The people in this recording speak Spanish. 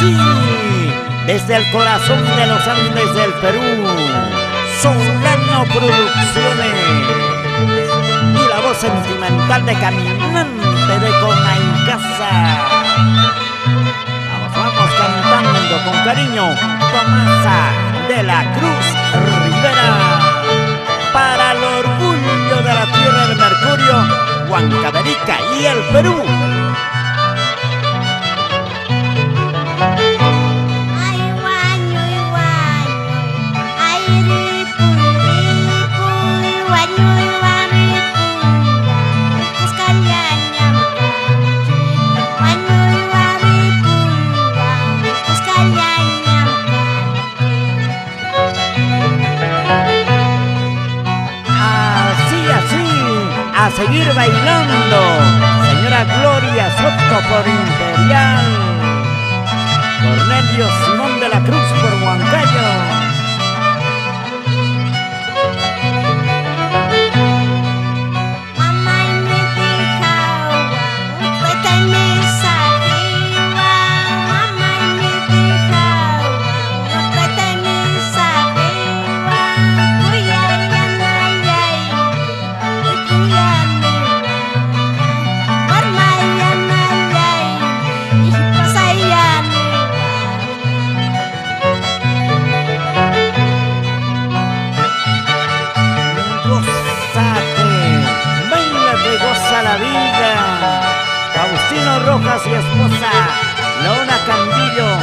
así, desde el corazón de los Andes del Perú, Solano Producciones y la voz sentimental de Caminante de Conaicasa. Vamos cantando con cariño Tomasa de la Cruz Rivera, para el orgullo de la tierra del Mercurio, Huancavelica y el Perú. A seguir bailando, señora Gloria Soto por Imperial, Cornelio Simón de la Cruz por Huancayo. La vida, Faustino Rojas y esposa Leona Candillo.